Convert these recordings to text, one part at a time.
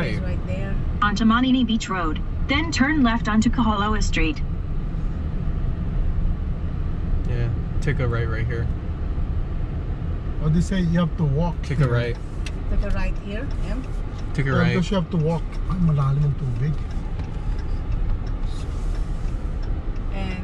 right. Right there. Onto Manini Beach Road. Then turn left onto Kahaloa Street. Yeah, take a right here. Oh, they say you have to walk. Take a right. Take a right here, M. Take a right. Because you have to walk. Ay, malalim ang tubig. And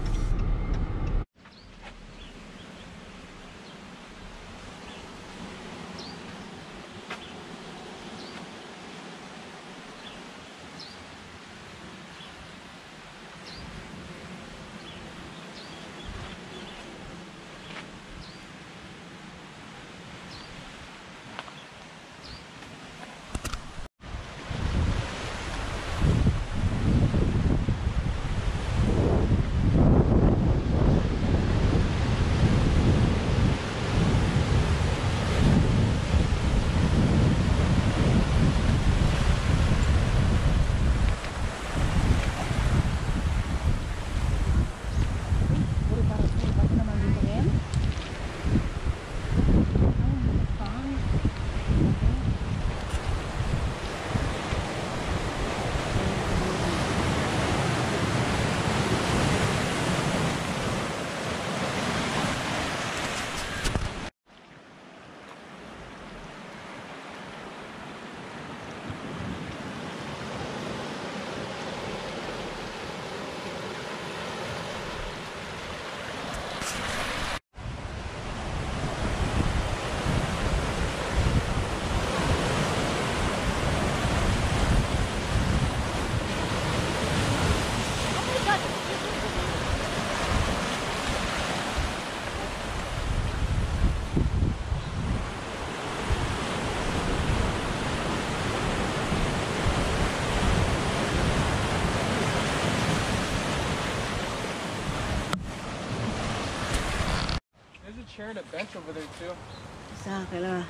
There's a chair and a bench over there too. isa, kailangan.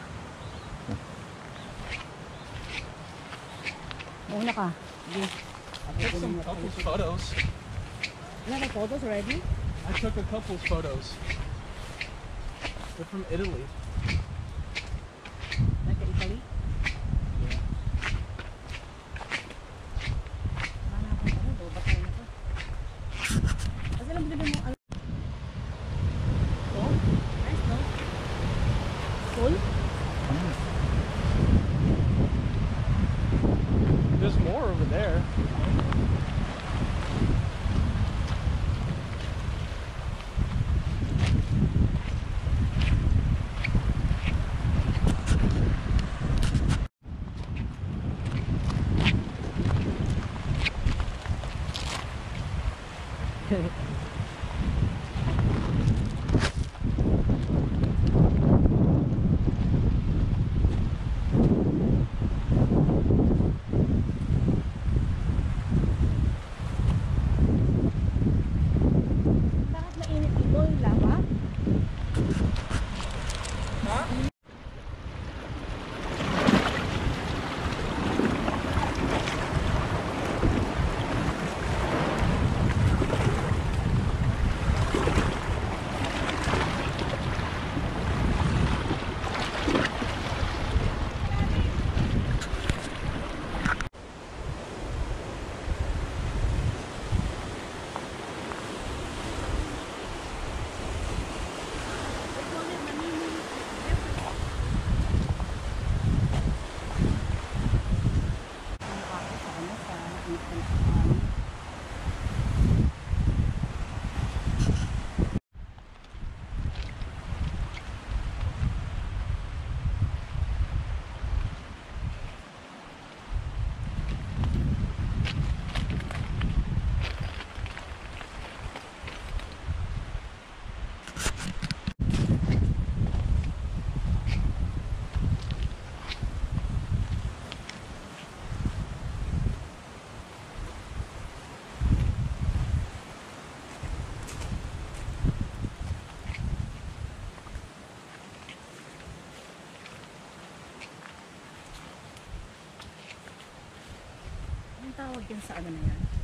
Una ka. Sige. I took some couples photos. You have the photos already? I took a couple's photos. They're from Italy. Like in Italy? Yeah. Mana ako ano, dobat tayo na to. Kasi lang bilhin mo ano. Oh, nice no? Full? There's more over there. Bakit mainit dito yung lava? Anong tawag yan sa ano na yan?